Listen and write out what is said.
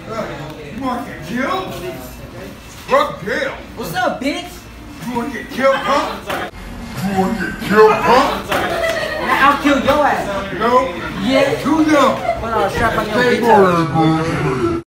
You want to get killed? Drug jail. What's up, bitch? You want to get killed, huh? You want to get killed, huh? I'll kill your ass. No? Yeah. Too young. Put on a strap on your bitch.